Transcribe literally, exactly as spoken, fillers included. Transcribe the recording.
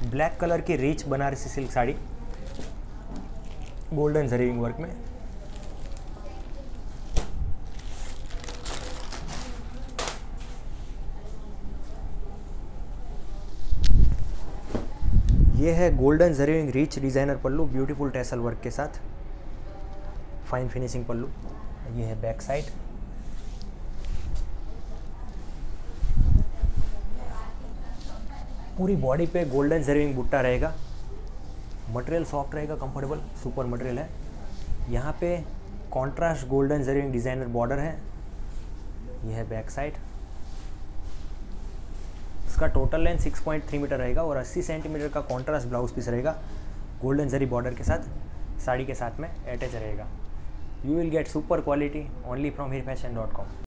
Black colour की rich Banarasi silk sari golden जरीविंग work में। ये है गोल्डन जरीविंग rich designer pallu beautiful tassel work के साथ, फाइन फिनिशिंग पल्लू। ये है बैक साइड। पूरी बॉडी पे गोल्डन जरीविंग बुट्टा रहेगा। मटेरियल सॉफ्ट रहेगा, कंफर्टेबल, सुपर मटेरियल है। यहाँ पे कॉन्ट्रास्ट गोल्डन जरीविंग डिज़ाइनर बॉर्डर है। यह है बैक साइड। इसका total length six point three metre रहेगा और अस्सी सेंटीमीटर का कॉन्ट्रास्ट ब्लाउज पीस रहेगा गोल्डन जरी बॉर्डर के साथ, साड़ी के साथ में अटैच रहेगा। You will get super quality only from Heer fashion dot com.